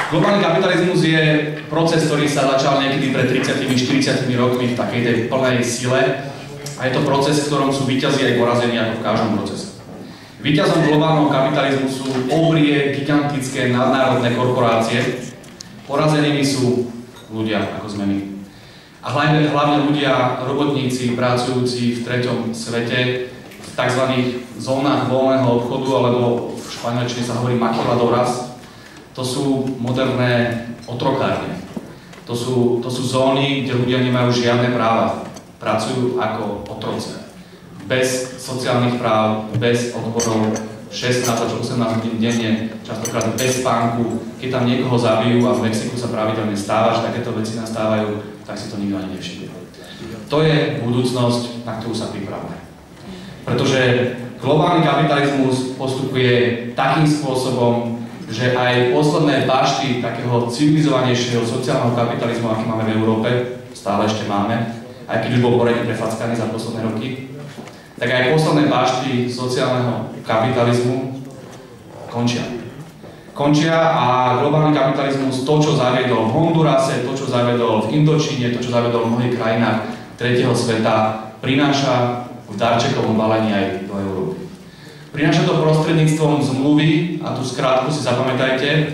Globálny kapitalizmus je proces, ktorý sa začal niekedy pred 30-40 rokmi v takej tej plnej sile a je to proces, v ktorom sú víťazi aj porazení ako v každom procese. Víťazom globálneho kapitalizmu sú obrie, gigantické nadnárodné korporácie, porazenými sú ľudia, ako sme my. A hlavne ľudia, robotníci, pracujúci v treťom svete, v tzv. Zónach voľného obchodu, alebo v španielčine sa hovorí maquiladoras. To sú moderné otrokárne. To sú zóny, kde ľudia nemajú žiadne práva. Pracujú ako otroci. Bez sociálnych práv, bez odborov, 16 až 18 hodín denne, častokrát bez spánku. Keď tam niekoho zabijú a v Mexiku sa pravidelne stáva, že takéto veci nastávajú, tak si to nikto ani nevšimne. To je budúcnosť, na ktorú sa pripravme. Pretože globálny kapitalizmus postupuje takým spôsobom, že aj posledné bašty takého civilizovanejšieho sociálneho kapitalizmu, aký máme v Európe, stále ešte máme, aj keď už bol poriadne prefackaný za posledné roky, tak aj posledné bašty sociálneho kapitalizmu končia. Končia a globálny kapitalizmus, to, čo zaviedol v Hondurase, to, čo zaviedol v Indočíne, to, čo zaviedol v mnohých krajinách tretieho sveta, prináša v darčekovom balení aj do Európy. Prináša to prostredníctvom zmluvy, a tú skrátku si zapamätajte,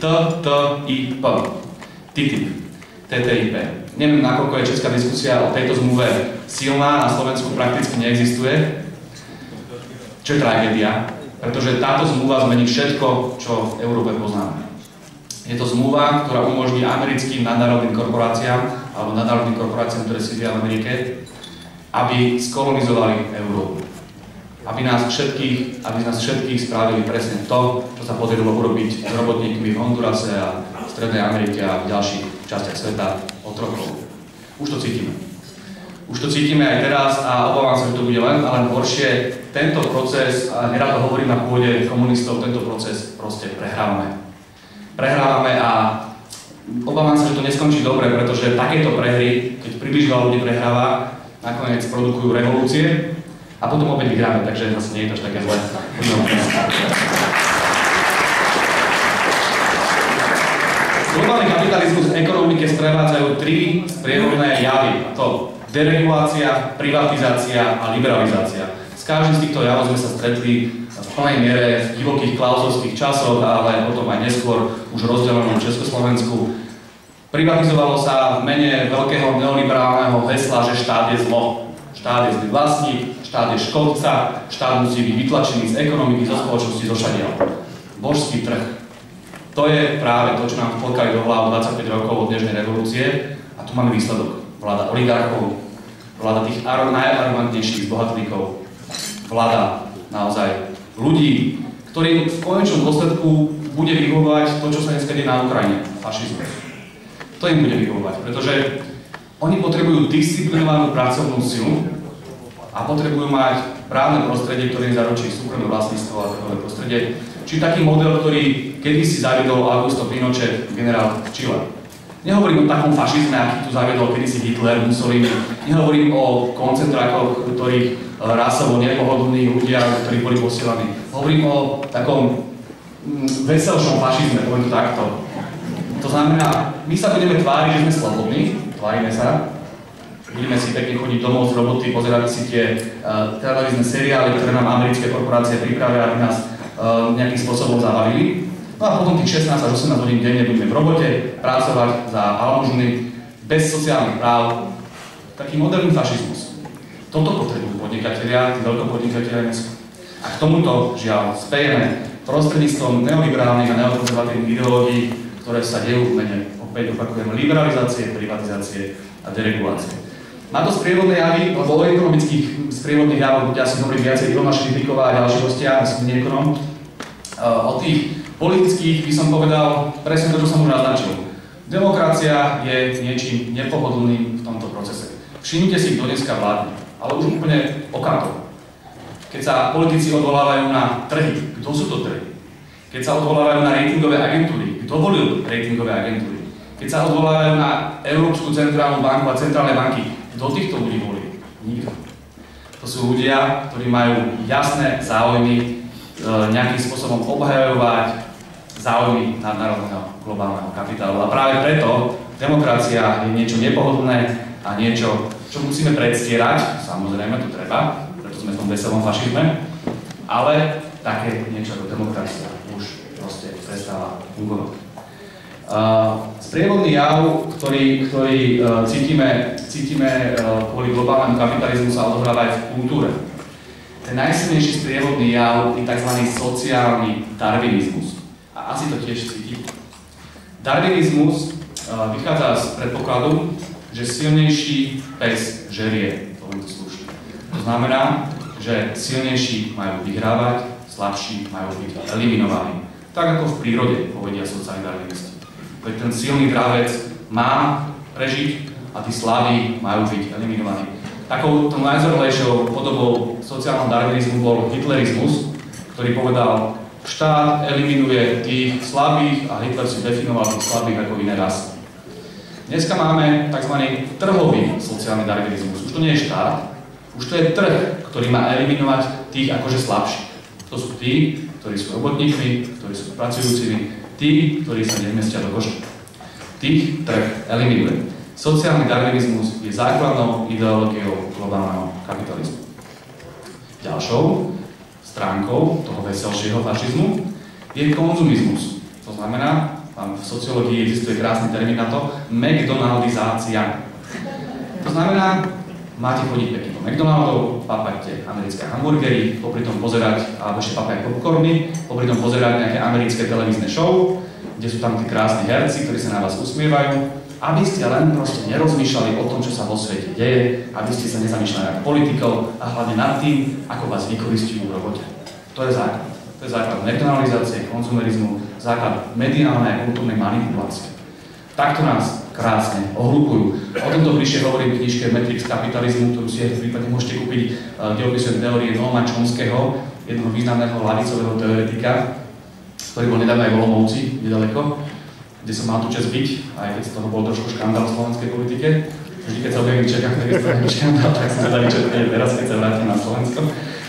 TTIP. TTIP. TTIP. Neviem, nakoľko je česká diskusia o tejto zmluve silná, na Slovensku prakticky neexistuje. Čo je tragédia, pretože táto zmluva zmení všetko, čo v Európe poznáme. Je to zmluva, ktorá umožní americkým nadnárodným korporáciám, alebo nadnárodným korporáciám, ktoré sídlia v Amerike, aby skolonizovali Európu. Aby nás všetkých spravili presne to, čo sa podarilo urobiť s robotníkmi v Hondurase a v Strednej Amerike a v ďalších častiach sveta otrokov. Už to cítime. Už to cítime aj teraz a obávam sa, že to bude len horšie. Tento proces, a nerad to hovorím na pôde komunistov, tento proces proste prehrávame. Prehrávame a obávam sa, že to neskončí dobre, pretože takéto prehry, keď príliš veľa ľudí prehráva, nakoniec produkujú revolúcie, a potom opäť vyhráme, takže zase nie je to až také zlé. Globálny kapitalizmus v ekonomike sprevádzajú tri sprievodné javy. To deregulácia, privatizácia a liberalizácia. S každým z týchto javov sme sa stretli v plnej miere v divokých klauzovských časoch, ale potom aj neskôr už rozdelenom Československu. Privatizovalo sa v mene veľkého neoliberálneho hesla, že štát je zlo. Štát je zlý vlastník, štát je škodca, štát musí byť vytlačený z ekonomiky, zo spoločnosti, zo všadiaľ. Božský trh. To je práve to, čo nám vplkali do hlavu 25 rokov od dnešnej revolúcie a tu máme výsledok. Vláda oligarchov, vláda tých najarogantnejších bohatlíkov, vláda naozaj ľudí, ktorým v konečnom dôsledku bude vyhovovať to, čo sa dneska deje na Ukrajine, fašizmus. To im bude vyhovovať, pretože oni potrebujú disciplinovanú pracovnú silu a potrebujú mať právne prostredie, ktoré im zaručí súkromné vlastníctvo a takové prostredie. Čiže taký model, ktorý kedysi zaviedol Augusto Pinochet, generál v Čile. Nehovorím o takom fašizme, aký tu zaviedol kedysi Hitler, Mussolini. Nehovorím o koncentrákoch, ktorých rasovo nepohodlní ľudia, ktorí boli posielaní. Hovorím o takom veselšom fašizme, poviem to takto. To znamená, my sa budeme tváriť, že sme slobodní, tvárime sa, budeme si pekne chodiť domov z roboty, pozerať si tie televízne seriály, ktoré nám americké korporácie pripravia, aby nás nejakým spôsobom zabavili. No a potom tých 16 až 18 hodín denne budeme v robote pracovať za almužny, bez sociálnych práv. Taký moderný fašizmus. Toto potrebujú podnikatelia, tí veľkopodnikatelia dnes. A k tomuto, žiaľ, spejeme prostredníctvom neoliberálnych a neokonzervatívnych ideológií, ktoré sa dejú v mene, opäť opakujem, liberalizácie, privatizácie a deregulácie. Má to sprievodné javy, lebo o ekonomických sprievodných javoch bude asi hovorím viacej Ilona Švihlíková a ďalší hostia, myslím ekonom. O tých politických by som povedal presne to, čo som už naznačil. Demokracia je niečím nepohodlným v tomto procese. Všimnite si, kto dneska vládne, ale už úplne okamto. Keď sa politici odvolávajú na trhy, kto sú to trhy? Keď sa odvolávajú na ratingové agentúry, kto volil ratingové agentúry? Keď sa odvolávajú na Európsku centrálnu banku a centrálne banky, kto týchto ľudí volí? Nikto. To sú ľudia, ktorí majú jasné záujmy nejakým spôsobom obhajovať záujmy nadnárodného globálneho kapitálu. A práve preto demokracia je niečo nepohodlné a niečo, čo musíme predstierať, samozrejme to treba, preto sme v tom veselom fašizme, ale také niečo ako demokracia už proste prestáva fungovať. Sprievodný jav, ktorý cítime kvôli globálnemu kapitalizmu, sa odohráva aj v kultúre. Ten najsilnejší sprievodný jav je tzv. Sociálny darwinizmus. A asi to tiež cítime. Darwinizmus vychádza z predpokladu, že silnejší pes žerie, poviem to slušne. To znamená, že silnejší majú vyhrávať, slabší majú byť eliminovaní. Tak ako v prírode, povedia sociálni darwinisti. Veď ten silný dravec má prežiť a tí slabí majú byť eliminovaní. Takou najzorlejšou podobou sociálneho darwinizmu bol hitlerizmus, ktorý povedal, štát eliminuje tých slabých a Hitler si definoval tých slabých ako iné rasy. Dneska máme tzv. Trhový sociálny darwinizmus. Už to nie je štát, už to je trh, ktorý má eliminovať tých akože slabších. To sú tí, ktorí sú robotníkmi, ktorí sú pracujúcimi, tí, ktorí sa nezmestia do koša. Tých trh eliminuje. Sociálny darwinizmus je základnou ideológiou globálneho kapitalizmu. Ďalšou stránkou toho veselšieho fašizmu je konzumizmus. To znamená, v sociológii existuje krásny termín na to, McDonaldizácia. To znamená, máte chodiť pekne do McDonaldov, papajte americké hamburgery, popri tom pozerať, alebo ešte papajte popcorny, popri tom pozerať nejaké americké televízne show, kde sú tam tí krásni herci, ktorí sa na vás usmievajú, aby ste len proste nerozmýšľali o tom, čo sa vo svete deje, aby ste sa nezamýšľali nad politikou a hlavne nad tým, ako vás vykoristujú v robote. To je základ. To je základ McDonaldizácie, konzumerizmu, základ mediálnej a kultúrnej manipulácie. Takto nás krásne ohlupujú. O tomto bližšie hovorím v knižke Matrix kapitalizmu, ktorú si aj v prípade môžete kúpiť, kde opisujem teórie Noama Chomskyho, jednoho významného ľavicového teoretika, ktorý bol nedávno aj v Olomouci, nedaleko, kde som mal tú časť byť, aj keď z toho bol trošku škandál v slovenskej politike. Vždy, keď sa objavím v Čechách, tak je to nejaký škandál, tak som zvedavý, čo to je teraz, keď sa vrátim na Slovensko.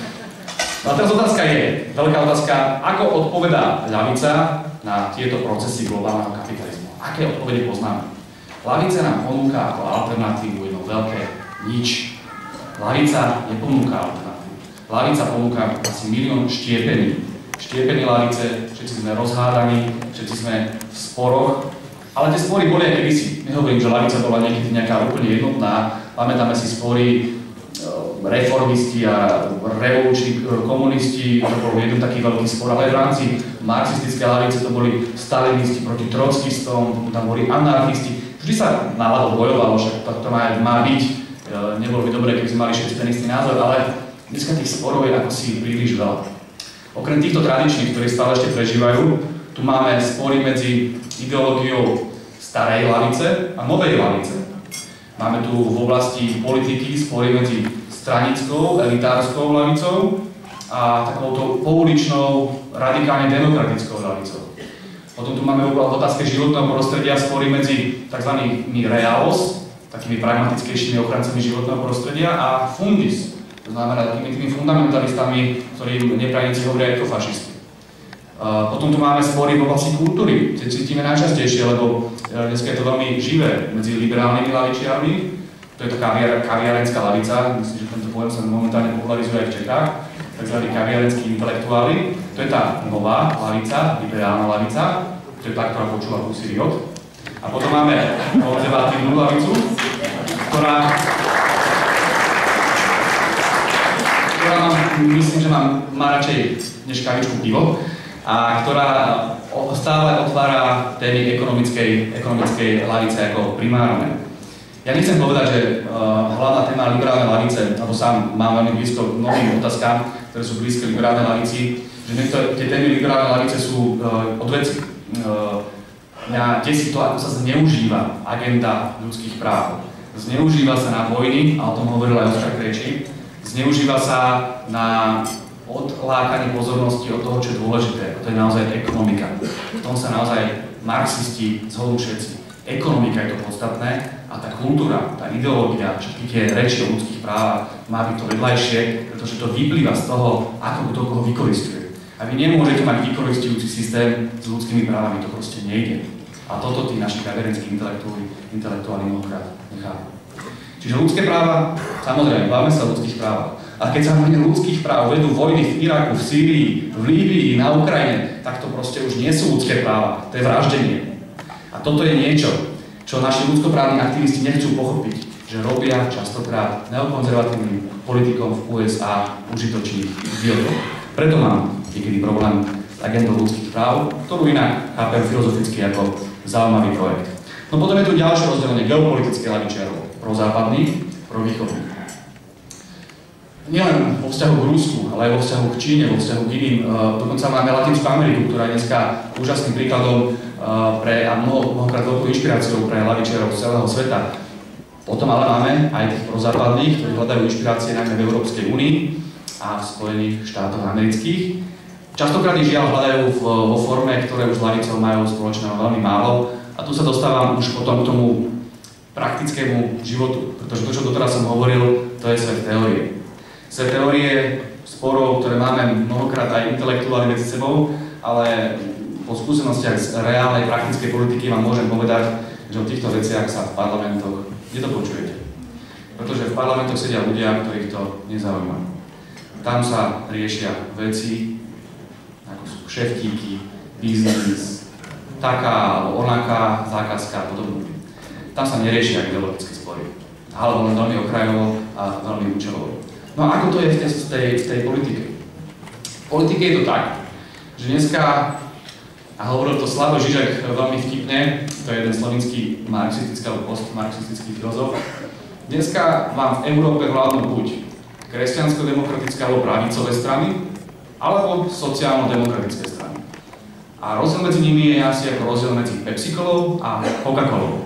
No a teraz otázka je, veľká otázka, ako odpovedá ľavica na tieto procesy globálneho kapitalizmu. Aké odpovede poznáme? Lavica nám ponúka ako alternatívu jedno veľké nič. Lavica neponúka alternatívu. Lavica ponúka asi 1 000 000 štiepení. Štiepení lavice, všetci sme rozhádaní, všetci sme v sporoch. Ale tie spory boli aj kedysi. Nehovorím, že lavica bola niekedy nejaká úplne jednotná. Pamätáme si spory reformisti a revoluční komunisti, to bol jeden taký veľký spor, ale v rámci marxistickej lavice to boli stalinisti proti trockistom, tam boli anarchisti. Vždy sa náhodou bojovalo, že to má byť. Nebolo by dobré, keby sme mali všetci ten istý názor, ale dneska tých sporov je ako si príliš veľa. Okrem týchto tradičných, ktoré stále ešte prežívajú, tu máme spory medzi ideológiou starej lavice a novej lavice. Máme tu v oblasti politiky spory medzi stranickou, elitárskou lavicou a takouto pouličnou, radikálne demokratickou lavicou. Potom tu máme v otázke životného prostredia spory medzi tzv. Realos, takými pragmatickejšími ochrancami životného prostredia, a fundis, to znamená takými fundamentalistami, ktorým neprajníci hovoria ekofašisti. Potom tu máme spory v oblasti kultúry, tie cítime najčastejšie, lebo dnes je to veľmi živé medzi liberálnymi lavičiarmi. To je to kaviarenská lavica, myslím, že tento pojem sa momentálne popularizuje aj v Čechách, takzvaní kaviarenskí intelektuáli. To je tá nová lavica, liberálna lavica, to je tá, ktorá počúva Pussy Riot. A potom máme konzervatívnu lavicu, ktorá myslím, že má radšej než kavičku pivo, a ktorá stále otvára témy ekonomickej lavice ako primárne. Ja nechcem povedať, že hlavná téma liberálnej lavice, lebo sám mám veľmi blízko k mnohým otázkam, ktoré sú blízke liberálnej lavici, že tie témy liberálnej lavice sú odveci. Mňa desí to, ako sa zneužíva agenda ľudských práv. Zneužíva sa na vojny, a o tom hovoril aj Oskar Krejčí, zneužíva sa na odlákanie pozornosti od toho, čo je dôležité. To je naozaj ekonomika. V tom sa naozaj marxisti zhodnú všetci. Ekonomika je to podstatné a tá kultúra, tá ideológia, všetky tie reči o ľudských právach má byť to vedľajšie, pretože to vyplýva z toho, ako kto koho vykoristuje. A vy nemôžete mať vykoristujúci systém s ľudskými právami, to proste nejde. A toto tí naši kaviarenskí intelektuáli mnohokrát nechápu. Čiže ľudské práva, samozrejme, bavme sa o ľudských právach. A keď sa mene ľudských práv vedú vojny v Iraku, v Sýrii, v Líbii, na Ukrajine, tak to proste už nie sú ľudské práva, to je vraždenie. A toto je niečo, čo naši ľudskoprávni aktivisti nechcú pochopiť, že robia častokrát neokonzervatívnym politikom v USA užitočných idiotov. Preto mám niekedy problém s agendou ľudských práv, ktorú inak chápem filozoficky ako zaujímavý projekt. No potom je tu ďalšie rozdelenie geopolitické ľavičiarov, prozápadných, provýchodných. Nielen vo vzťahu k Rusku, ale aj vo vzťahu k Číne, vo vzťahu k iným, dokonca máme Latinskú Ameriku, ktorá je dneska úžasným príkladom a mnohokrát veľkou inšpiráciou pre ľavičiarov z celého sveta. Potom ale máme aj tých prozápadných, ktorí hľadajú inšpirácie najmä v Európskej únii a v Spojených štátoch amerických. Častokrát ich žiaľ hľadajú vo forme, ktoré už s ľavicou majú spoločného veľmi málo. A tu sa dostávam už potom k tomu praktickému životu, pretože to, čo doteraz som hovoril, to je svet teórie. Svet teórie sporov, ktoré máme mnohokrát aj intelektuáli medzi sebou, ale po skúsenostiach z reálnej praktickej politiky vám môžem povedať, že o týchto veciach sa v parlamentoch nedopočujete. Pretože v parlamentoch sedia ľudia, ktorých to nezaujíma. Tam sa riešia veci, ako sú kšeftíky, biznis, taká alebo onaká zákazka a podobne. Tam sa neriešia ideologické spory. Alebo len veľmi okrajovo a veľmi účelovo. No a ako to je v tej politike? V politike je to tak, že dneska, a hovoril to Slavoj Žižek veľmi vtipne, to je jeden slovenský marxistický alebo postmarxistický filozof, dneska vám v Európe vládnu buď kresťansko-demokratické alebo pravicové strany, alebo sociálno-demokratické strany. A rozdiel medzi nimi je asi ako rozdiel medzi Pepsi-Colou a Coca-Colou.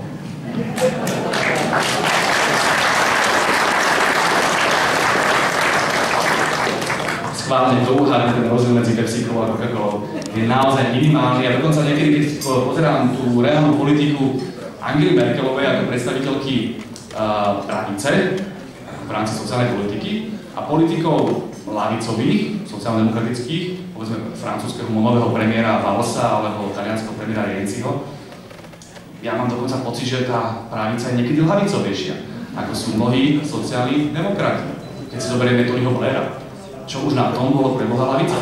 Schválne to uhádne, ten rozdiel medzi Pepsi-Colou a Coca-Colou je naozaj minimálny a dokonca niekedy, keď pozerám tú reálnu politiku Angely Merkelovej ako predstaviteľky pravice v rámci sociálnej politiky a politikov ľavicových, sociálno-demokratických, povedzme francúzskeho nového premiéra Vallsa alebo talianskeho premiéra Renziho, ja mám dokonca pocit, že tá pravica je niekedy ľavicovejšia, ako sú mnohí sociálni demokrati. Keď si zoberieme Tonyho Blaira, čo už na tom bolo pre Boha ľavica.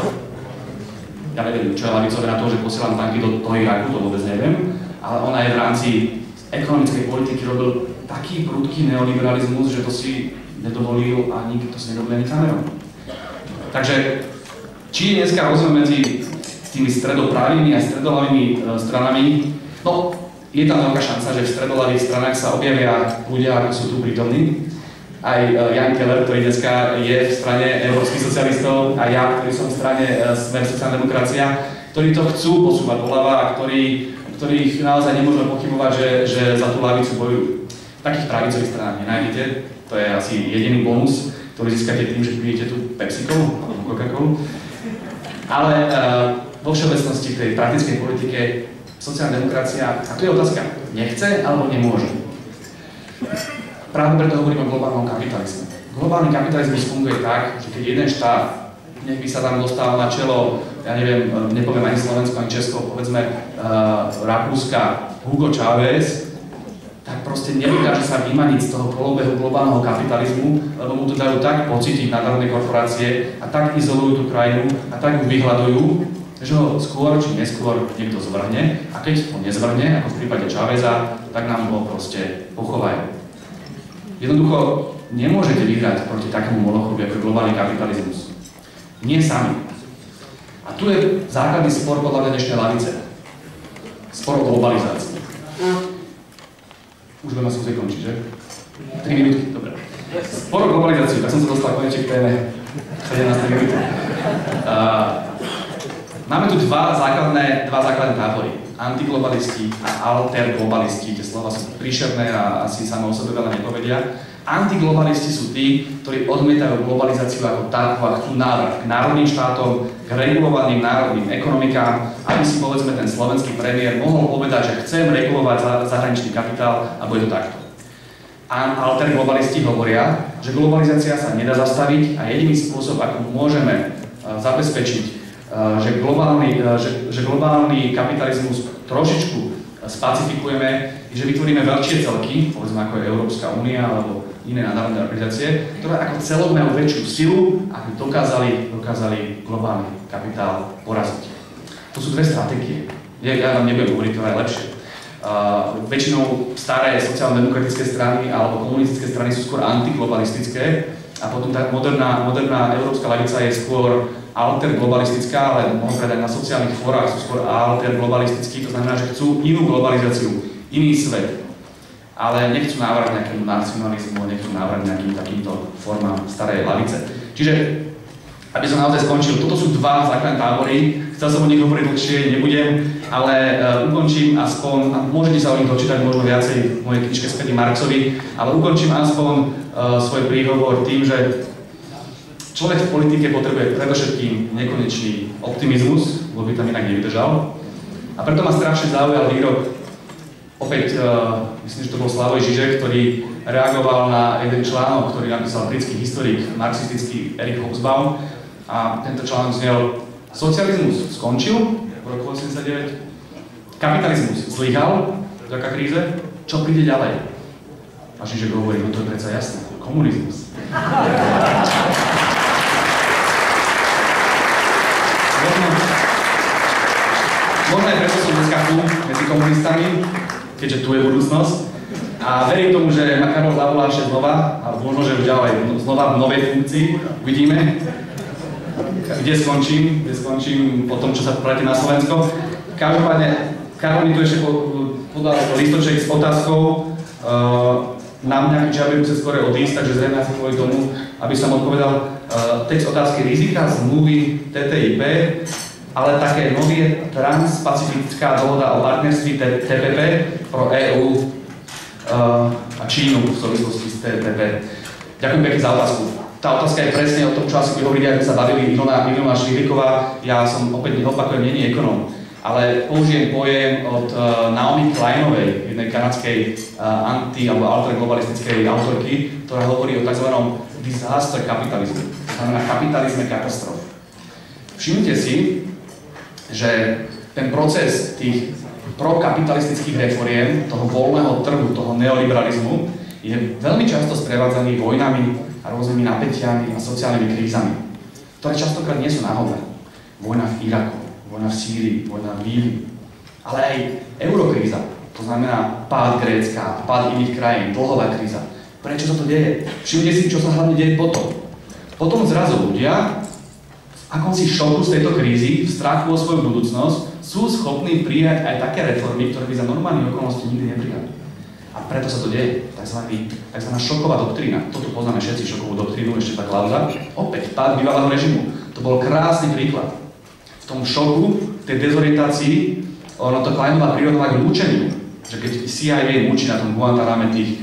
Ja neviem, čo je ľavicové na to, že posielam tanky do toho Iraku, to vôbec neviem, ale ona je v rámci ekonomickej politiky robil taký prudký neoliberalizmus, že to si nedovolil a nikto si nedovolil ani Cameron. Takže, či je dneska rozdiel medzi tými stredopravými a stredoľavými stranami, no, je tam veľká šanca, že v stredoľavých stranách sa objavia ľudia, ako sú tu prítomní. Aj Jan Keller, ktorý dneska je v strane európskych socialistov, a ja, ktorý som v strane Smer sociálna demokracia, ktorí to chcú posúvať doľava a ktorých naozaj nemôžeme pochybovať, že za tú ľavicu bojujú. V takých pravicových stranách nenájdete, to je asi jediný bonus, ktorý získate tým, že pijete tú Pepsi-Colu alebo Coca-Colu. Ale vo všeobecnosti v tej praktickej politike sociálna demokracia, a tu je otázka, nechce alebo nemôže. Práve preto hovorím o globálnom kapitalizme. Globálny kapitalizmus funguje tak, že keď jeden štát, nech by sa tam dostal na čelo, ja neviem, nepoviem ani Slovensko, ani Česko, povedzme Rakúska, Hugo Chávez, tak proste nedokáže sa vymaniť z toho kolobehu globálneho kapitalizmu, lebo mu to dajú tak pocítiť nadnárodné korporácie a tak izolujú tú krajinu a tak ju vyhľadujú, že ho skôr či neskôr niekto zvrhne a keď ho nezvrhne, ako v prípade Cháveza, tak nám ho proste pochovajú. Jednoducho nemôžete vyhrať proti takému molochovi ako globálny kapitalizmus. Nie sami. A tu je základný spor podľa mňa dnešnej lavice. Spor o globalizácii. Už budeme sa musieť končiť, že? 3 minútky, dobre. Spor o globalizáciu, tak som sa dostal konečne k téme 17 minút. Máme tu dva základné tábory. Antiglobalisti a alterglobalisti. Tie slova sú príšerné a asi samo o sebe veľa nepovedia. Antiglobalisti sú tí, ktorí odmietajú globalizáciu ako takú a chcú návrat k národným štátom, k regulovaným národným ekonomikám, aby si povedzme ten slovenský premiér mohol povedať, že chcem regulovať zahraničný kapitál a bude to takto. Alterglobalisti hovoria, že globalizácia sa nedá zastaviť a jediný spôsob, ako môžeme zabezpečiť že globálny kapitalizmus trošičku spacifikujeme, že vytvoríme veľšie celky, povedzme ako je Európska únia alebo iné nadnárodné organizácie, ktoré ako celok majú väčšiu silu, aby dokázali globálny kapitál poraziť. To sú dve stratégie. Ja vám nebudem hovoriť, ktorá je lepšie. Väčšinou staré sociálno-demokratické strany alebo komunistické strany sú skôr antiglobalistické a potom tá moderná európska ľavica je skôr alterglobalistická, ale mnohokrát aj na sociálnych fórach sú skôr alterglobalistickí, to znamená, že chcú inú globalizáciu, iný svet. Ale nechcú návrat nejakému nacionalizmu, nechcú návrat nejakým takýmto formám starej lavice. Čiže, aby som naozaj skončil, toto sú dva základné tábory, chcel som o nich hovoriť dlhšie, nebudem, ale ukončím aspoň, môžete sa o nich dočítať možno viacej v mojej knižke Späť Marxovi, ale ukončím aspoň svoj príhovor tým, že človek v politike potrebuje predovšetkým nekonečný optimizmus, lebo by tam inak nevydržal. A preto ma strašne zaujal výrok, opäť, myslím, že to bol Slavoj Žižek, ktorý reagoval na jeden článok, ktorý napísal britský historik, marxistický Erich Hobsbawm. A tento článok znel: socializmus skončil v roku 89, kapitalizmus zlyhal vďaka kríze, čo príde ďalej? A Žižek hovorí, no to je predsa jasné, komunizmus. Možno aj preto som dneska tu medzi komunistami, keďže tu je budúcnosť. A verím tomu, že ma Karol zavolá ešte znova, a možno, že už ďalej znova v novej funkcii. Uvidíme, kde skončím po tom, čo sa pretím na Slovensko. Každopádne, Karol mi tu ešte podal listoček s otázkou na mňa, že ja budem sa skôr odísť, takže zrejme asi kvôli tomu, aby som odpovedal text otázky rizika, zmluvy, TTIP, ale také novie transpacifická dohoda o partnerství TPP pro EU a Čínu v súvislosti s TPP. Ďakujem pekne za otázku. Tá otázka je presne o tom, čo asi by hovorili, ak by sa bavili Ilona Švihlíková. Ja som opäť opakujem, nie je ekonóm, ale použijem pojem od Naomi Kleinovej, jednej kanadskej anti- alebo alterglobalistickej autorky, ktorá hovorí o tzv. Disaster kapitalizmu. To znamená kapitalizme katastrof. Všimnite si, že ten proces tých prokapitalistických reforiem, toho voľného trhu, toho neoliberalizmu, je veľmi často sprevádzaný vojnami a rôznymi napätiami a sociálnymi krízami, ktoré častokrát nie sú náhodné. Vojna v Iraku, vojna v Sýrii, vojna v Líbii, ale aj eurokríza, to znamená pád Grécka, pád iných krajín, dlhová kríza. Prečo sa to deje? Všimnite si, čo sa hlavne deje potom. Potom zrazu ľudia v akomsi šoku z tejto krízy, v strachu o svoju budúcnosť, sú schopní prijať aj také reformy, ktoré by za normálnych okolností nikdy neprijali. A preto sa to deje. Takzvaná šoková doktrína. Toto poznáme všetci, šokovú doktrínu, ešte tá klauza. Opäť pád bývalého režimu. To bol krásny príklad. V tom šoku, v tej dezorientácii, ono to Kleinová prirovnala k mučeniu. Že keď CIA mučí na tom Guantaname tých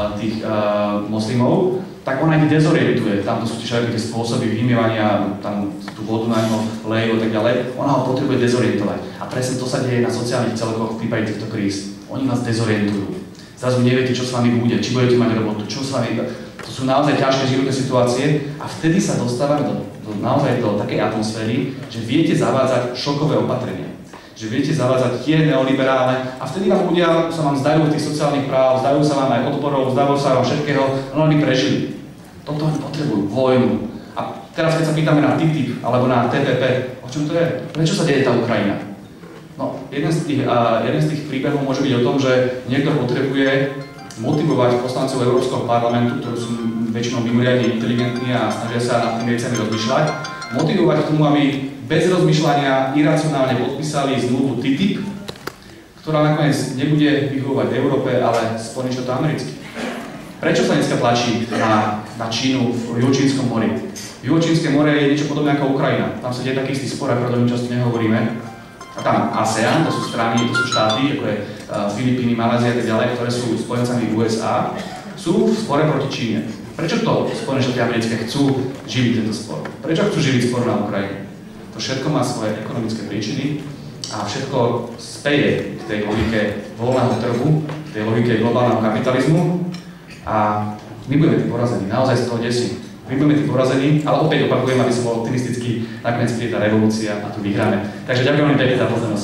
moslimov, tak ona ich dezorientuje. Tam to sú všetky tie spôsoby vymievania, tam tú vodu na ňo lejú a tak ďalej. Ona ho potrebuje dezorientovať. A presne to sa deje na sociálnych celkoch v prípade týchto kríz. Oni vás dezorientujú. Zrazu neviete, čo s vami bude, či budete mať robotu, čo s vami... To sú naozaj ťažké životné situácie a vtedy sa dostávame naozaj do takej atmosféry, že viete zavádzať šokové opatrenia. Že viete zavádzať tie neoliberálne a vtedy vám ľudia sa vám zdajú tých sociálnych práv, zdajú sa vám aj odporov, zdajú sa vám všetkého, no oni prežili. Toto oni potrebujú, vojnu. A teraz keď sa pýtame na TTIP alebo na TPP, o čom to je? Prečo sa deje tá Ukrajina? No, jeden z tých príbehov môže byť o tom, že niekto potrebuje motivovať poslancov Európskeho parlamentu, ktorí sú väčšinou mimoriadne inteligentní a snažia sa nad tými vecami rozmýšľať, motivovať k tomu, aby bez rozmýšľania iracionálne podpísali zmluvu TTIP, ktorá nakoniec nebude vyhovovať Európe, ale Spojeným štátom americkým. Prečo sa dneska tlačí na Čínu v Juhočínskom mori? Juhočínske more je niečo podobné ako Ukrajina. Tam sa deje taký istý spor, preto my často nehovoríme. A tam ASEAN, to sú strany, to sú štáty, ako je Filipíny, Malézia a tak ďalej, ktoré sú spojencami USA, sú v spore proti Číne. Prečo to Spojené štáty americké chcú živiť tento spor? Prečo chcú živiť spor na Ukrajine? To všetko má svoje ekonomické príčiny a všetko speje k tej logike voľného trhu, k tej logike globálneho kapitalizmu a my budeme porazení, naozaj z toho desí. My budeme tí porazení, ale opäť opakujem, aby som bol optimistický, nakoniec príde tá revolúcia a tu vyhráme. Takže ďakujem veľmi pekne za pozornosť.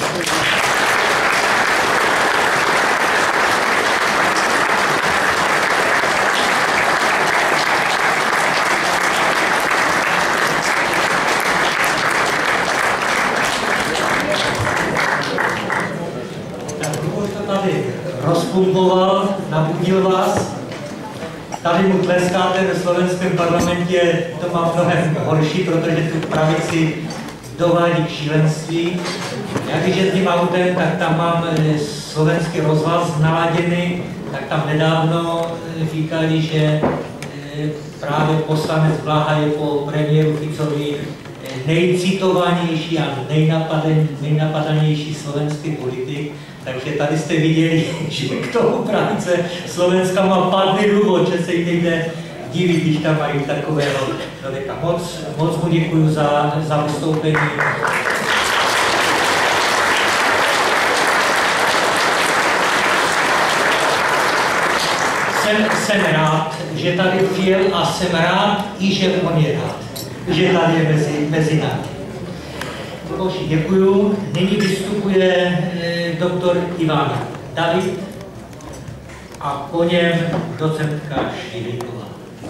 Rozpumpoval, nabudil vás. Tady mu tleskáte ve slovenském parlamentě, to má mnohem horší, protože tu pravici dovádí k šílenství. Já když jezdím autem, tak tam mám slovenský rozhlas naladěný, tak tam nedávno říkali, že právě poslanec Blaha je po premiéru Ficovi nejcitovanější a nejnapadanější slovenský politik. Takže tady jste viděli, že k tomu pravice Slovenska má padný důvod, že se jim nejde divit, když tam mají takového člověka. Moc mu děkuju za vystoupení. Jsem rád, že tady přijel a jsem rád i, že on je rád, že tady je mezi námi. Děkuju. Nyní vystupuje doktor Ivan David a po něm docentka Šíriková.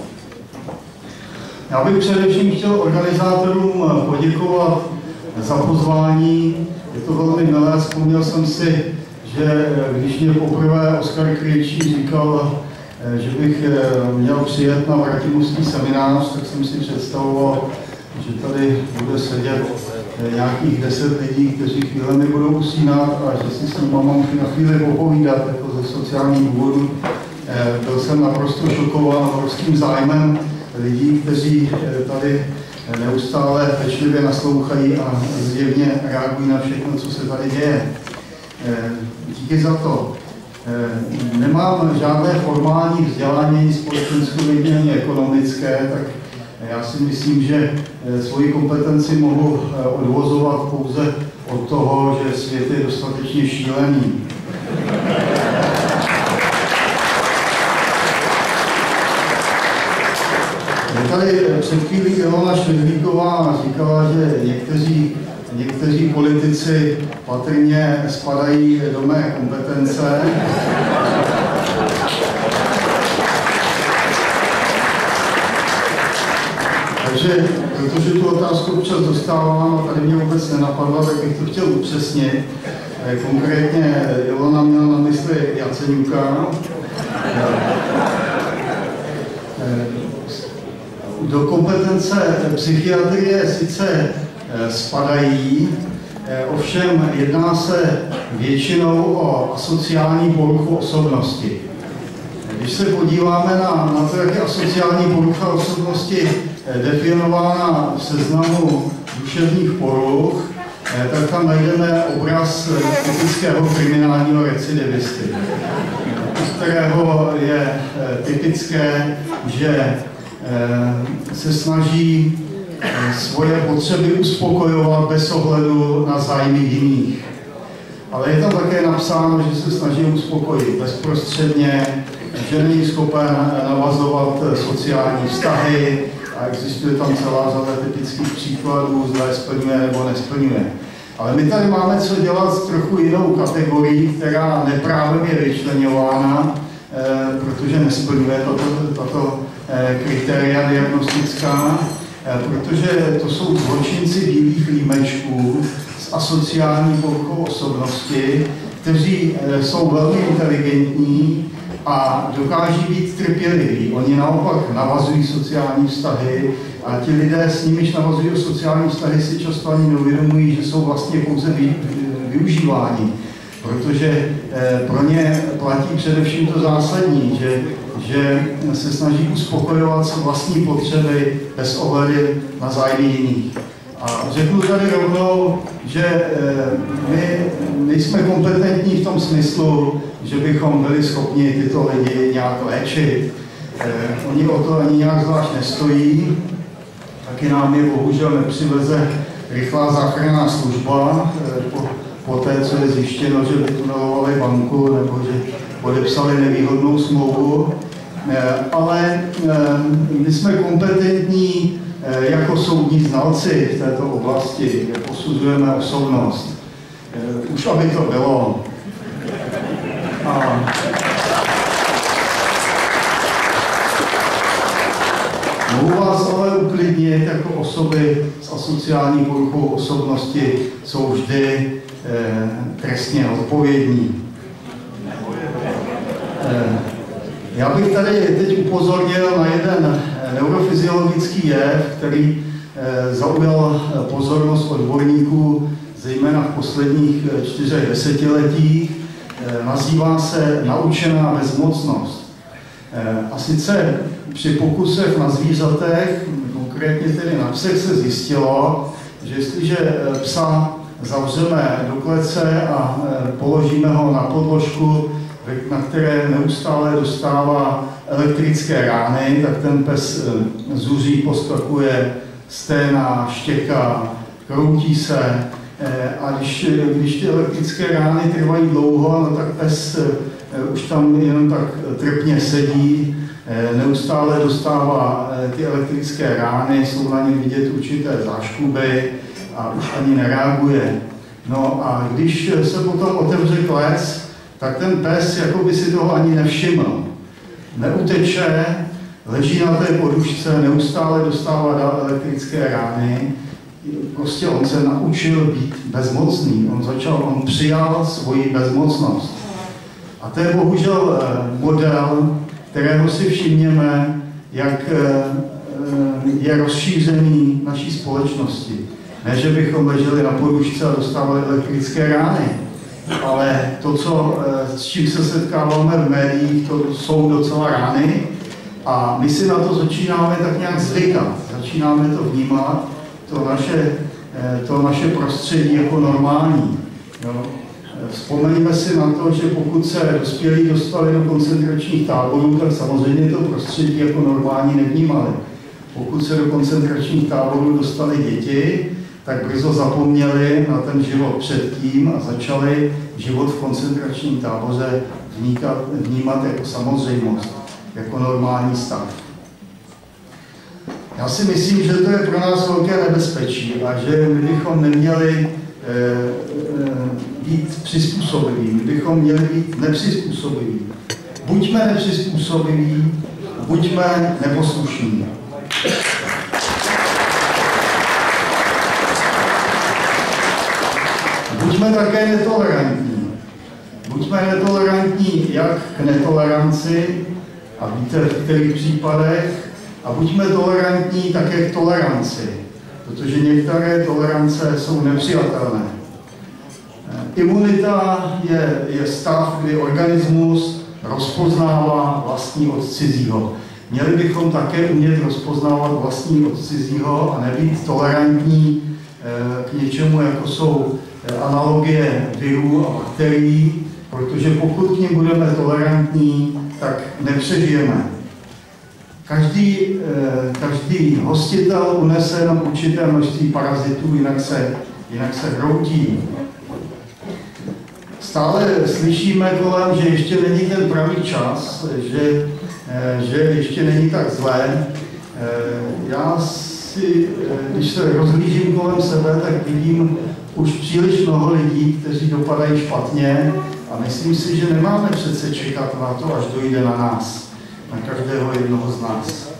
Já bych především chtěl organizátorům poděkovat za pozvání. Je to velmi milé. Vzpomněl jsem si, že když mě poprvé Oskar Krejčí říkal, že bych měl přijet na Vratimovský seminář, tak jsem si představoval, že tady bude sedět nějakých 10 lidí, kteří chvílemi budou usínat a že si s nimi mám na chvíli popovídat jako ze sociálních důvodů. Byl jsem naprosto šokován obrovským zájmem lidí, kteří tady neustále pečlivě naslouchají a zjevně reagují na všechno, co se tady děje. Díky za to. Nemám žádné formální vzdělání společenskovědní ani ekonomické, tak já si myslím, že svoji kompetenci mohu odvozovat pouze od toho, že svět je dostatečně šílený. Tady před chvílí Ilona Švedlíková říkala, že někteří politici patrně spadají do mé kompetence. Takže, protože tu otázku občas dostávám a tady mě vůbec nenapadla, tak bych to chtěl upřesnit. Konkrétně Ilona měla na mysli Jaceňuka. Do kompetence psychiatrie sice spadají, ovšem jedná se většinou o asociální poruchu osobnosti. Když se podíváme na to, jak je asociální porucha osobnosti definována v seznamu duševních poruch, tak tam najdeme obraz typického kriminálního recidivisty, z kterého je typické, že se snaží svoje potřeby uspokojovat bez ohledu na zájmy jiných. Ale je tam také napsáno, že se snaží uspokojit bezprostředně, že není schopen navazovat sociální vztahy a existuje tam celá řada typických příkladů, zda je splňuje nebo nesplňuje. Ale my tady máme co dělat s trochu jinou kategorií, která neprávem je vyčleňována, protože nesplňuje tato kritéria diagnostická, protože to jsou zločinci bílých límečků s asociální poruchou osobnosti, kteří jsou velmi inteligentní a dokáží být trpěliví. Oni naopak navazují sociální vztahy a ti lidé, s nimiž navazují sociální vztahy, si často ani neuvědomují, že jsou vlastně pouze využíváni, protože pro ně platí především to zásadní, že se snaží uspokojovat své vlastní potřeby bez ohledu na zájmy jiných. A řeknu tady rovnou, že my nejsme kompetentní v tom smyslu, že bychom byli schopni tyto lidi nějak léčit. Oni o to ani nějak zvlášť nestojí. Taky nám je bohužel nepřiveze rychlá záchranná služba po té, co je zjištěno, že vytunelovali banku nebo že podepsali nevýhodnou smlouvu. ale my jsme kompetentní jako soudní znalci v této oblasti, posuzujeme osobnost. Už aby to bylo. Mohu vás ale uklidnit, jako osoby s asociální poruchou osobnosti jsou vždy trestně odpovědní. Já bych tady teď upozornil na jeden neurofyziologický jev, který zaujal pozornost odborníků, zejména v posledních 4 desetiletích. Nazývá se naučená bezmocnost. A sice při pokusech na zvířatech, konkrétně tedy na psech, se zjistilo, že jestliže psa zavřeme do klece a položíme ho na podložku, na které neustále dostává elektrické rány, tak ten pes zuří, poskakuje, sténá, štěká, kroutí se. A když ty elektrické rány trvají dlouho, no tak pes už tam jenom tak trpně sedí, neustále dostává ty elektrické rány, jsou na něm vidět určité záškuby a už ani nereaguje. No a když se potom otevře klec, tak ten pes jako by si toho ani nevšiml. Neuteče, leží na té podušce, neustále dostává dál elektrické rány. Prostě on se naučil být bezmocný, on přijal svoji bezmocnost. A to je bohužel model, kterého si všimněme, jak je rozšířený v naší společnosti. Ne, že bychom leželi na podušce a dostávali elektrické rány, ale to, s čím se setkáváme v médiích, to jsou docela rány a my si na to začínáme tak nějak zvykat, začínáme to vnímat, to naše prostředí jako normální. Jo. Vzpomeňme si na to, že pokud se dospělí dostali do koncentračních táborů, tak samozřejmě to prostředí jako normální nevnímali. Pokud se do koncentračních táborů dostali děti, tak brzo zapomněli na ten život předtím a začali život v koncentračním táboře vnímat jako samozřejmost, jako normální stav. Já si myslím, že to je pro nás velké nebezpečí a že my bychom neměli být přizpůsobiví, my bychom měli být nepřizpůsobiví. Buďme nepřizpůsobiví, buďme neposlušní. Buďme také netolerantní. Buďme netolerantní jak k netoleranci, a víte v kterých případech, a buďme tolerantní také k toleranci, protože některé tolerance jsou nepřijatelné. Imunita je stav, kdy organismus rozpoznává vlastní od cizího. Měli bychom také umět rozpoznávat vlastní od cizího a nebýt tolerantní k něčemu, jako jsou analogie virů a bakterií, protože pokud k nim budeme tolerantní, tak nepřežijeme. Každý hostitel unese jenom určité množství parazitů, jinak se hroutí. Stále slyšíme kolem, že ještě není ten pravý čas, že ještě není tak zlé. Já si, když se rozhlížím kolem sebe, tak vidím už příliš mnoho lidí, kteří dopadají špatně a myslím si, že nemáme přece čekat na to, až dojde na nás, na každého jednoho z nás.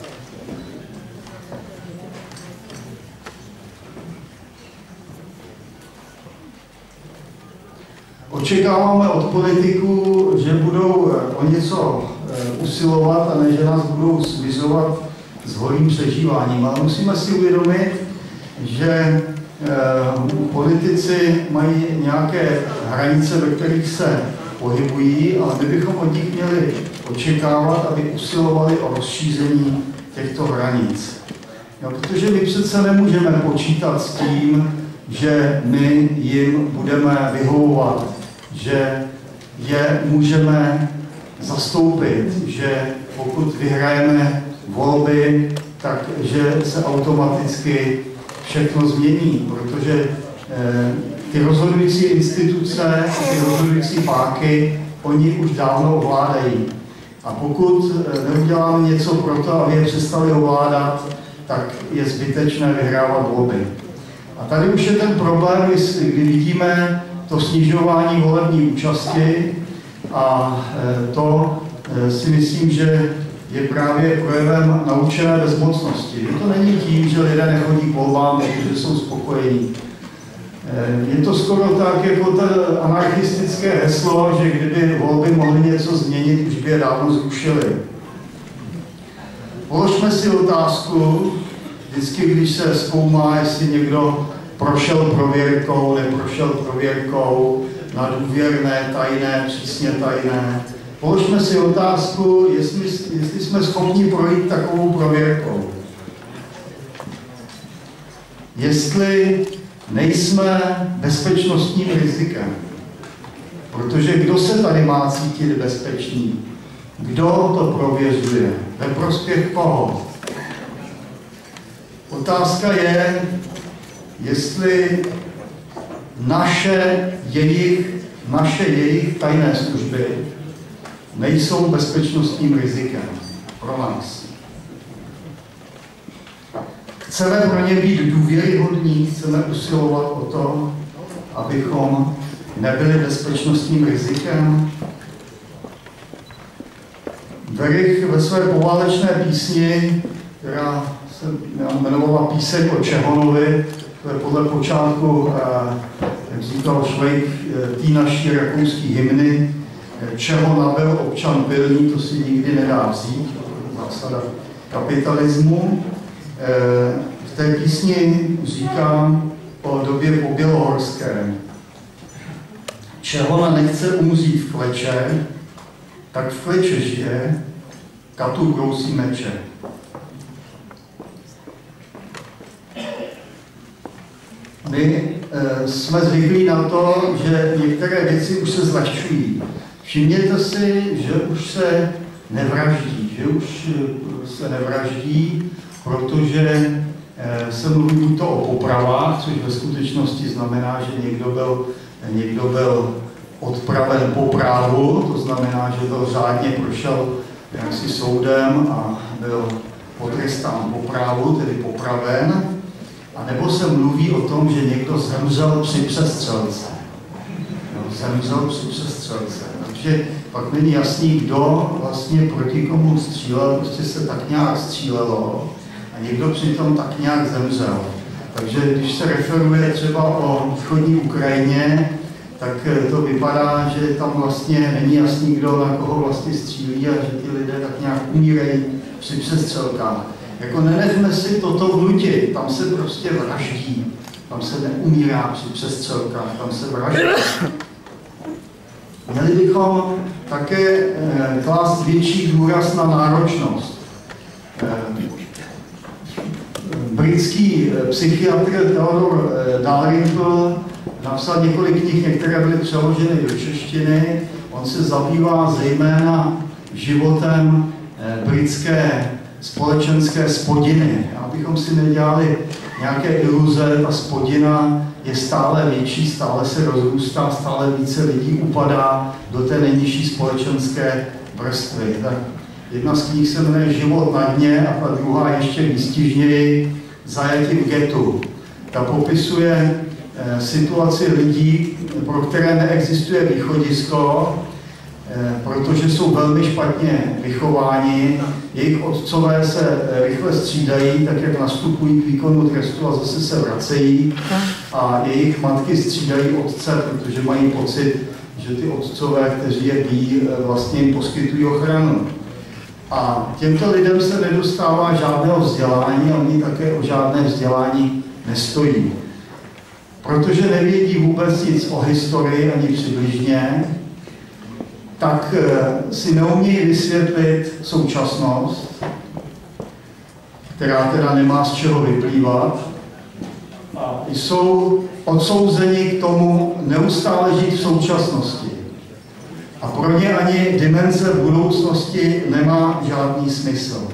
Očekáváme od politiků, že budou o něco usilovat a ne, že nás budou svizovat s holým přežíváním. Ale musíme si uvědomit, že politici mají nějaké hranice, ve kterých se pohybují, ale my bychom od nich měli očekávat, aby usilovali o rozšíření těchto hranic. Protože my přece nemůžeme počítat s tím, že my jim budeme vyhovovat, že je můžeme zastoupit, že pokud vyhrajeme volby, takže se automaticky všechno změní, protože ty rozhodující instituce, ty rozhodující páky, oni už dávno ovládají. A pokud neuděláme něco pro to, aby je přestali ovládat, tak je zbytečné vyhrávat volby. A tady už je ten problém, kdy vidíme to snižování volební účasti a to si myslím, že je právě projevem naučené bezmocnosti. To není tím, že lidé nechodí k volbám, protože jsou spokojení. Je to skoro tak, jako to anarchistické heslo, že kdyby volby mohly něco změnit, už by je dávno zrušili. Položme si otázku, vždycky, když se zkoumá, jestli někdo prošel prověrkou, neprošel prověrkou, na důvěrné, tajné, přísně tajné. Položme si otázku, jestli jsme schopni projít takovou prověrkou. Jestli nejsme bezpečnostním rizikem. Protože kdo se tady má cítit bezpečný? Kdo to prověřuje? Ve prospěch koho? Otázka je, jestli naše jejich tajné služby nejsou bezpečnostním rizikem pro nás. Chceme pro ně být důvěryhodní, chceme usilovat o to, abychom nebyli bezpečnostním rizikem. Werich ve své poválečné písni, která se jmenovala Píseň o Čehonovi, to je podle počátku, jak říkal Švejk, tý naší rakouský hymny, čeho nabyl občan pilný, to si nikdy nedá vzít, zásada kapitalismu. V té písni říkám o době pobělohorské. Čehona nechce umřít v kleče, tak v kleče žije, katu brousí meče. My jsme zvyklí na to, že některé věci už se zlehčují. Všimněte si, že už se nevraždí, protože se mluví buď to o popravách, což ve skutečnosti znamená, že někdo byl odpraven po právu, to znamená, že byl řádně prošel jaksi soudem a byl potrestán po právu, tedy popraven. A nebo se mluví o tom, že někdo zemřel při přestřelce. Takže pak není jasný, kdo vlastně proti komu střílel, prostě se tak nějak střílelo a někdo přitom tak nějak zemřel. Takže když se referuje třeba o východní Ukrajině, tak to vypadá, že tam vlastně není jasný, kdo na koho vlastně střílí a že ty lidé tak nějak umírají při přestřelkách. Jako nenechme si toto vnutit, tam se prostě vraždí, tam se neumírá při přestřelkách, tam se vraždí. Měli bychom také klást větší důraz na náročnost. Britský psychiatr Theodor Dalrymple napsal několik knih, některé byly přeloženy do češtiny. On se zabývá zejména životem britské společenské spodiny. Abychom si nedělali nějaké iluze, ta spodina je stále větší, stále se rozrůstá, stále více lidí upadá do té nejnižší společenské vrstvy. Tak jedna z knih se jmenuje Život na dně a ta druhá ještě výstižněji Zajatí v getu. Ta popisuje situaci lidí, pro které neexistuje východisko, protože jsou velmi špatně vychováni, jejich otcové se rychle střídají, tak jak nastupují k výkonu trestu a zase se vracejí a jejich matky střídají otce, protože mají pocit, že ty otcové, kteří je bijí, vlastně jim poskytují ochranu. A těmto lidem se nedostává žádného vzdělání a oni také o žádné vzdělání nestojí. Protože nevědí vůbec nic o historii ani přibližně, tak si neumějí vysvětlit současnost, která teda nemá z čeho vyplývat, a jsou odsouzeni k tomu neustále žít v současnosti. A pro ně ani dimenze budoucnosti nemá žádný smysl.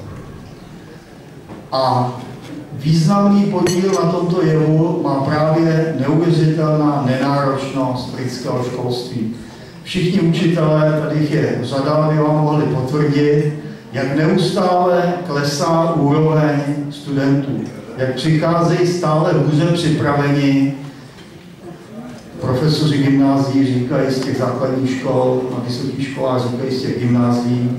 A významný podíl na tomto jevu má právě neuvěřitelná nenáročnost britského školství. Všichni učitelé, tady je řada, aby vám mohli potvrdit, jak neustále klesá úroveň studentů, jak přicházejí stále hůře připraveni. Profesoři gymnázií říkají z těch základních škol, na vysokých školách říkají z těch gymnázií.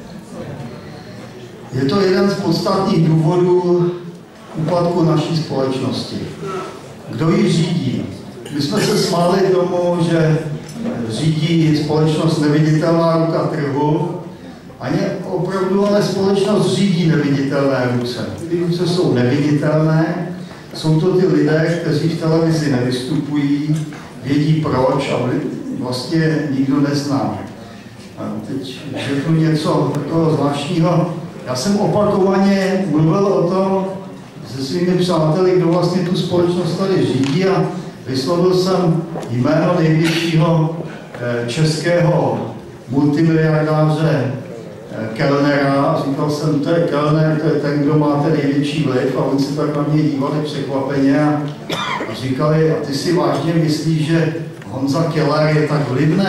Je to jeden z podstatných důvodů úpadku naší společnosti. Kdo ji řídí? My jsme se smáli tomu, že řídí společnost neviditelná ruka trhu, a opravdu ale společnost řídí neviditelné ruce. Ty ruce jsou neviditelné, jsou to ty lidé, kteří v televizi nevystupují, vědí proč a vlastně nikdo nezná. A teď řeknu něco takového zvláštního. Já jsem opakovaně mluvil o tom se svými přáteli, kdo vlastně tu společnost tady řídí, a vyslovil jsem jméno největšího českého multimiliardáře Kellnera a říkal jsem, to je Kellner, to je ten, kdo má ten největší vliv, a oni se tak na mě dívali překvapeně a říkali, a ty si vážně myslíš, že Honza Keller je tak vlivný?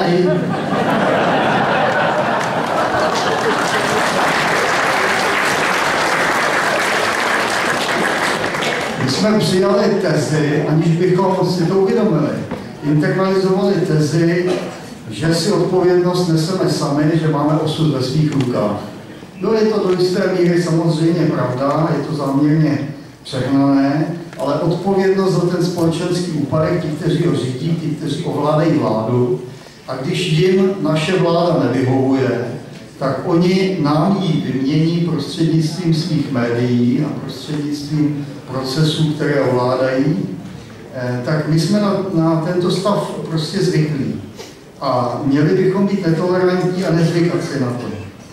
My jsme přijali tezi, aniž bychom si to uvědomili, internalizovali tezi, že si odpovědnost neseme sami, že máme osud ve svých rukách. No, je to do jisté míry samozřejmě pravda, je to záměrně přehnané, ale odpovědnost za ten společenský úpadek, ti, kteří ho řídí, ti, kteří ovládají vládu, a když jim naše vláda nevyhovuje, tak oni nám ji vymění prostřednictvím svých médií a prostřednictvím procesů, které ovládají, tak my jsme na tento stav prostě zvyklí. A měli bychom být netolerantní a nezvykat si na to.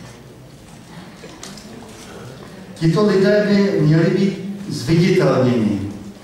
Tito lidé by měli být zviditelnění.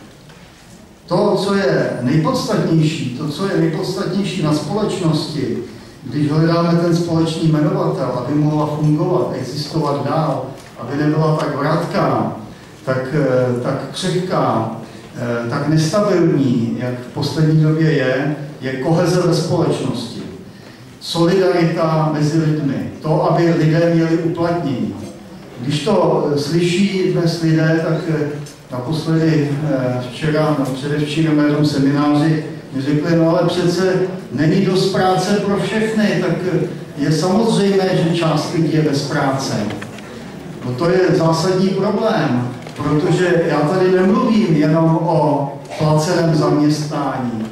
To, co je nejpodstatnější, na společnosti, když hledáme ten společný jmenovatel, aby mohla fungovat, existovat dál, aby nebyla tak vrátká, tak křehká, tak nestabilní, jak v poslední době je koheze ve společnosti. Solidarita mezi lidmi, to, aby lidé měli uplatnění. Když to slyší dnes lidé, tak naposledy včera, předevčírem na jednom semináři mi řekli, no ale přece není dost práce pro všechny, tak je samozřejmé, že část lidí je bez práce. No to je zásadní problém, protože já tady nemluvím jenom o placeném zaměstnání.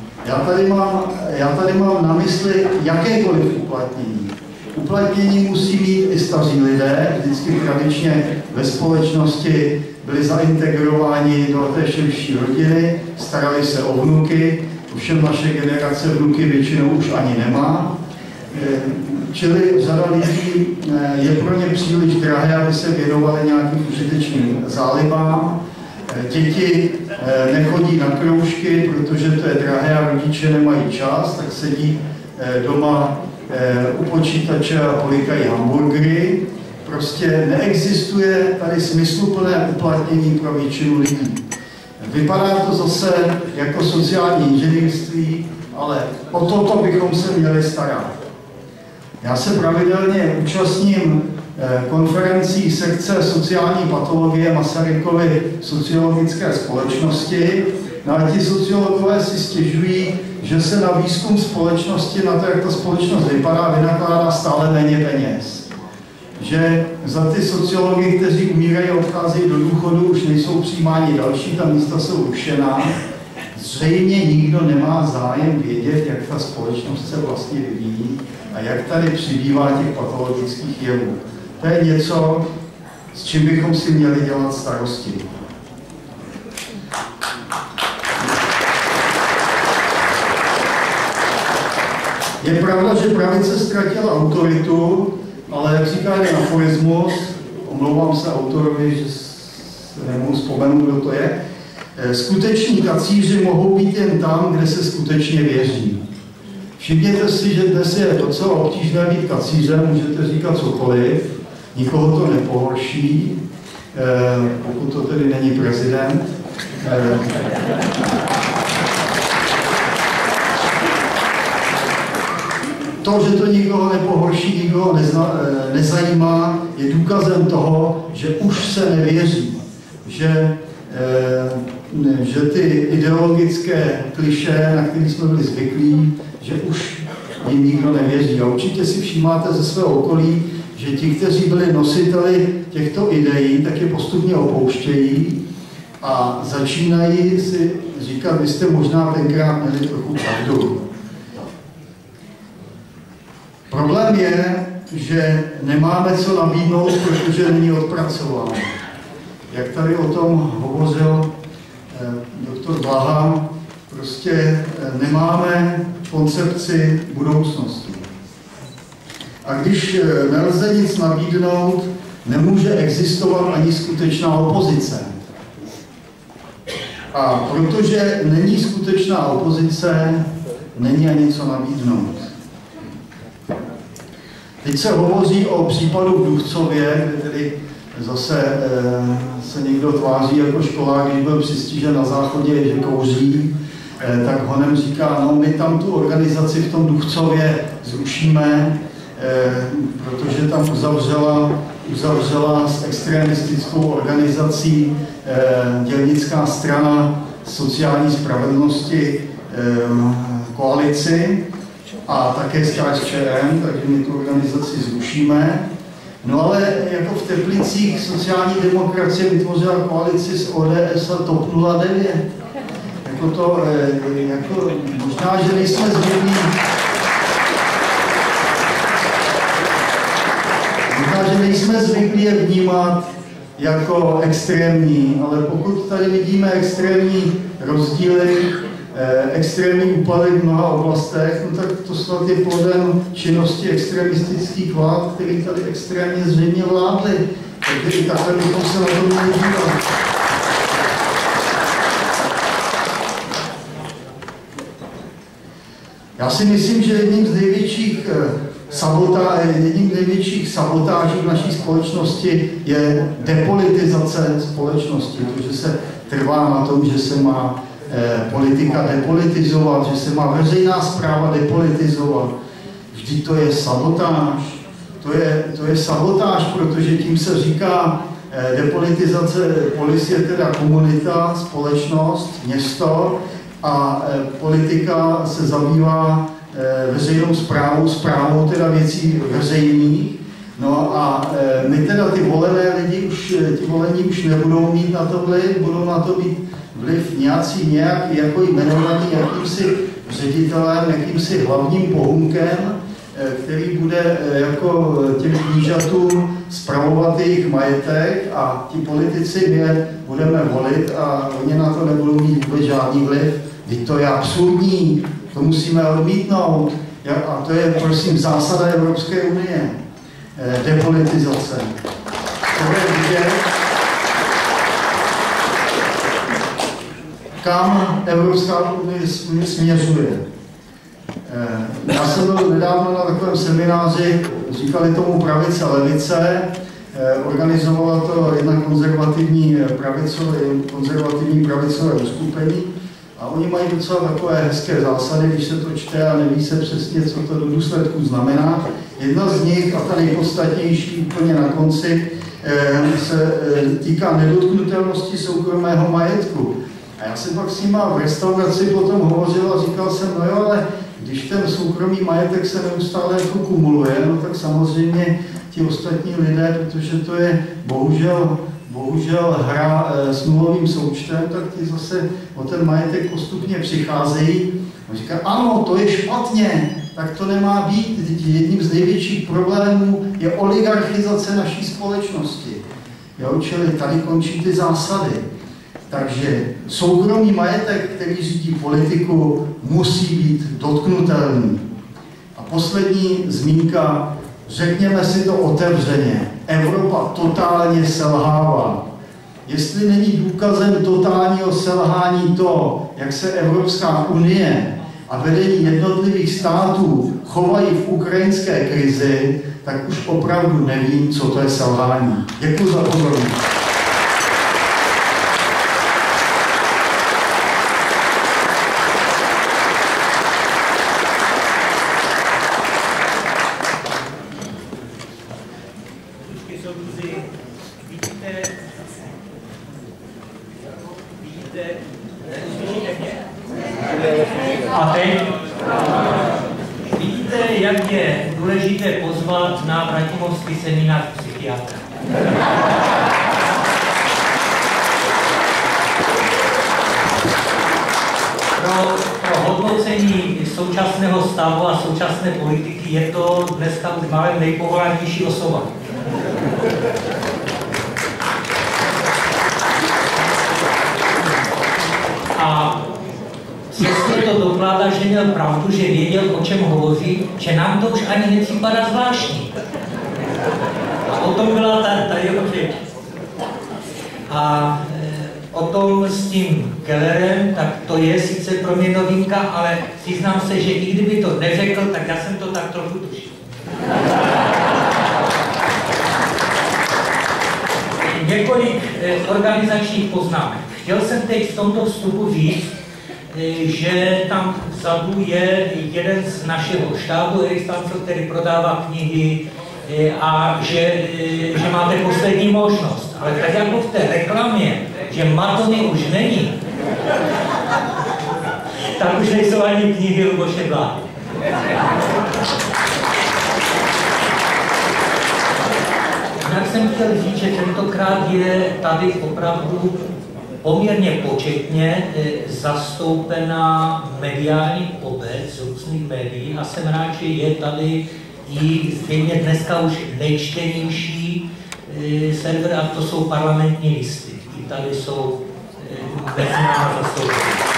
Já tady mám na mysli jakékoliv uplatnění. Uplatnění musí mít i staří lidé, vždycky tradičně ve společnosti byli zaintegrováni do té širší rodiny, starali se o vnuky, ovšem naše generace vnuky většinou už ani nemá. Čili řada lidí je pro ně příliš drahé, aby se věnovali nějakým užitečným zálibám. Děti nechodí na kroužky, protože to je drahé a rodiče nemají čas, tak sedí doma u počítače a polikají hamburgery. Prostě neexistuje tady smysluplné uplatnění pro většinu lidí. Vypadá to zase jako sociální inženýrství, ale o toto bychom se měli starat. Já se pravidelně účastním konferencí sekce sociální patologie Masarykovy sociologické společnosti. No a ti sociologové si stěžují, že se na výzkum společnosti, na to, jak ta společnost vypadá, vynakládá stále méně peněz. Že za ty sociology, kteří umírají a odcházejí do důchodu, už nejsou přijímáni další, ta místa jsou rušená. Zřejmě nikdo nemá zájem vědět, jak ta společnost se vlastně vyvíjí a jak tady přibývá těch patologických jevů. To je něco, s čím bychom si měli dělat starosti. Je pravda, že pravice ztratila autoritu, ale jak říká jeden aforismus, omlouvám se autorovi, že se nemohu vzpomenout, kdo to je, skuteční kacíři mohou být jen tam, kde se skutečně věří. Všimněte si, že dnes je docela obtížné být kacířem, můžete říkat cokoliv, nikoho to nepohorší, pokud to tedy není prezident. to, že to nikoho nepohorší, nikoho nezajímá, je důkazem toho, že už se nevěří, že ty ideologické klišé, na které jsme byli zvyklí, že už jim nikdo nevěří. A určitě si všímáte ze svého okolí, že ti, kteří byli nositeli těchto ideí, tak je postupně opouštějí a začínají si říkat, vy jste možná tenkrát měli trochu pravdu. Problém je, že nemáme co nabídnout, protože není odpracováno. Jak tady o tom hovořil doktor Blaha, prostě nemáme koncepci budoucnosti. A když nelze nic nabídnout, nemůže existovat ani skutečná opozice. A protože není skutečná opozice, není ani co nabídnout. Teď se hovoří o případu v Duchcově, kde tedy zase se někdo tváří jako školák, když byl přistižen na záchodě, že kouří, tak honem říká, no my tam tu organizaci v tom Duchcově zrušíme, protože tam uzavřela s extremistickou organizací dělnická strana sociální spravedlnosti koalici a také s KSČM, takže my tu organizaci zrušíme. No ale jako v Teplicích sociální demokracie vytvořila koalici s ODS a TOP 09. Jako to, jako možná, že nejsme zvyklí. Možná, že nejsme zvyklí je vnímat jako extrémní, ale pokud tady vidíme extrémní rozdíly, extrémní úpadek v mnoha oblastech, no tak to snad je plodem činnosti extremistických vlád, které tady extrémně zřejmě vládly. Takže i takhle bychom se na to měli dívat. Já si myslím, že jedním z největších sabotáží v naší společnosti je depolitizace společnosti. To, že se trvá na tom, že se má politika depolitizovat, že se má veřejná správa depolitizovat. Vždyť to je sabotáž. To je sabotáž, protože tím se říká depolitizace, polis je teda komunita, společnost, město a politika se zabývá veřejnou správou teda věcí veřejných. No a my teda ty volené lidi ti volení už nebudou mít na to vliv, budou na to být vliv nějaký jako jmenovaný jakýmsi ředitelem, jakýmsi hlavním pohunkem, který bude jako těm knížatům spravovat jejich majetek a ti politici my budeme volit a oni na to nebudou mít vůbec žádný vliv. Vždyť to je absurdní, to musíme odmítnout. A to je, prosím, zásada Evropské unie. Depolitizace. To je vidět, kam Evropská unie směřuje. Já jsem byl nedávno na takovém semináři, říkali tomu pravice levice, organizovala to jedna konzervativní pravicové uskupení a oni mají docela takové hezké zásady, když se to čte a neví se přesně, co to do důsledku znamená. Jedna z nich, a ta nejpodstatnější úplně na konci, se týká nedotknutelnosti soukromého majetku. A já jsem pak s nima v restauraci potom hovořil a říkal jsem, no jo, ale když ten soukromý majetek se neustále jako kumuluje, no tak samozřejmě ti ostatní lidé, protože to je bohužel hra s nulovým součtem, tak ti zase o ten majetek postupně přicházejí a říkají, ano, to je špatně, tak to nemá být. Jedním z největších problémů je oligarchizace naší společnosti. Jo, čili tady končí ty zásady. Takže soukromý majetek, který řídí politiku, musí být dotknutelný. A poslední zmínka, řekněme si to otevřeně, Evropa totálně selhává. Jestli není důkazem totálního selhání to, jak se Evropská unie a vedení jednotlivých států chovají v ukrajinské krizi, tak už opravdu nevím, co to je selhání. Děkuji za pozornost. Vidíte, jak je důležité pozvat na Vratimovský seminář psychiatra. Pro hodnocení současného stavu a současné politiky je to dneska už máme nejpovolanější osoba. A přesně to dokládá, že měl pravdu, že věděl, o čem hovoří, že nám to už ani nepřipadá zvláštní. A o tom byla ta jeho řeč. A o tom s tím Kellerem, tak to je sice pro mě novinka, ale přiznám se, že i kdyby to neřekl, tak já jsem to tak trochu tušil. Několik organizačních poznámek. Chtěl jsem teď v tomto vstupu říct, že tam vzadu je jeden z našeho štábu, Erik Stancel, který prodává knihy a že máte poslední možnost. Ale tak jako v té reklamě, že Matony už není, tak už nejsou ani knihy Luboše Bláhy. Jak jsem chtěl říct, že tentokrát je tady opravdu poměrně početně zastoupená mediální obec z různých médií a jsem rád, že je tady i zřejmě dneska už nejčtenější server, a to jsou Parlamentní listy. I tady jsou mezi námi zastoupení.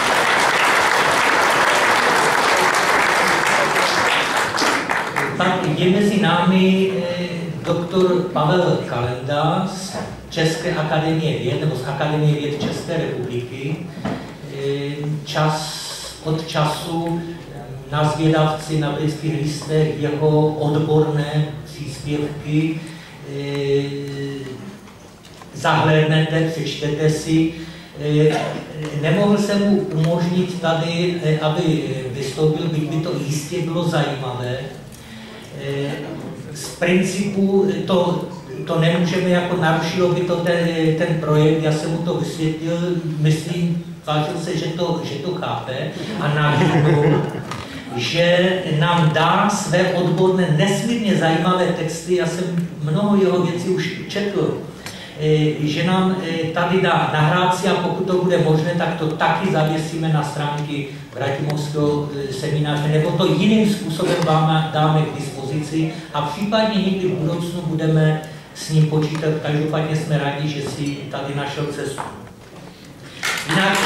Tak je mezi námi doktor Pavel Kalenda z České akademie věd, nebo z Akademie věd České republiky. Od času na Zvědavci, na Britských listech, jeho odborné příspěvky zahlédnete, přečtete si. Nemohl jsem mu umožnit tady, aby vystoupil, byť by to jistě bylo zajímavé. Z principu to nemůžeme, jako narušilo by to ten projekt, já jsem mu to vysvětlil, myslím, vážil se, že to chápe a nabídnul, že nám dá své odborné, nesmírně zajímavé texty, já jsem mnoho jeho věcí už četl, že nám tady dá nahrát si a pokud to bude možné, tak to taky zavěsíme na stránky Vratimovského semináře, nebo to jiným způsobem vám dáme k dispozici a případně někdy v budoucnu budeme s ním počítat. Každopádně jsme rádi, že si tady našel cestu. Jinak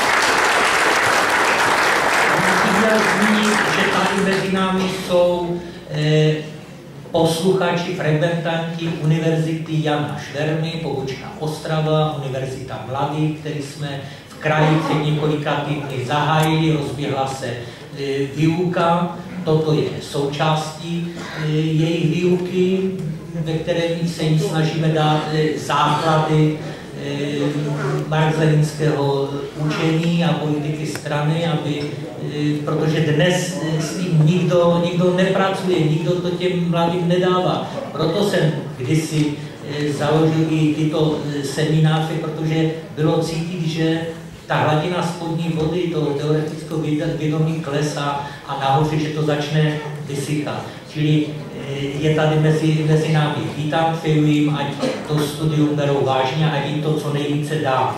bych chtěl zmínit, že tady mezi námi jsou posluchači, frekventanti Univerzity Jana Šverny, pobočka Ostrava, Univerzita Mladých, který jsme v kraji před několika týdny zahájili, rozběhla se výuka. Toto je součástí jejich výuky, ve které se jim snažíme dát základy marxleninského učení a politiky strany, protože dnes s tím nikdo nepracuje, nikdo to těm mladým nedává. Proto jsem kdysi založil i tyto semináře, protože bylo cítit, že ta hladina spodní vody do teoretického vědomí klesá a nahoře, že to začne vysychat. Čili je tady mezi námi. Vítám, přeju jim, ať to studium berou vážně, ať jim to co nejvíce dá.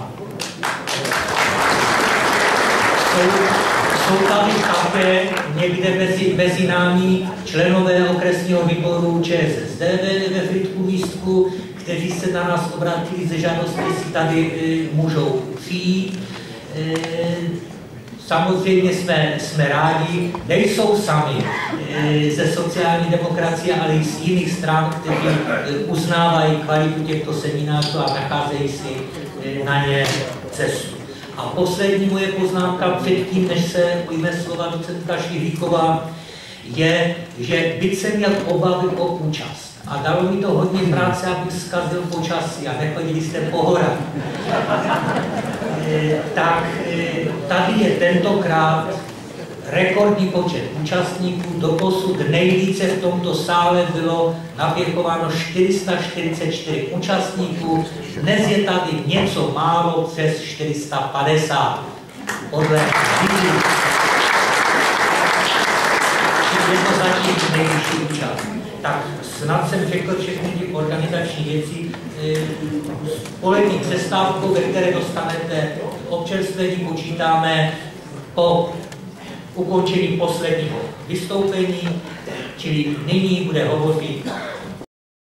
Jsou tady také někde mezi námi členové okresního výboru ČSSD ve Frýdku Místku, kteří se na nás obrátili ze žádostí, jestli tady můžou přijít. Samozřejmě jsme rádi, nejsou sami ze sociální demokracie, ale i z jiných stran, kteří uznávají kvalitu těchto seminářů a nacházejí si na ně cestu. A poslední moje poznámka předtím, než se ujme slova docenta Švihlíková, je, že byť jsem měl obavy o účast a dalo mi to hodně práce, abych zkazil počasí a nechodili jste po horách. Tak tady je tentokrát rekordní počet účastníků. Doposud nejvíce v tomto sále bylo napěchováno 444 účastníků. Dnes je tady něco málo přes 450. Podle jednoznačně nejvyšší účast. Tak snad jsem řekl všechny ty organizační věci. Polední přestávku, ve které dostanete občerstvení, počítáme po ukončení posledního vystoupení, čili nyní bude hovořit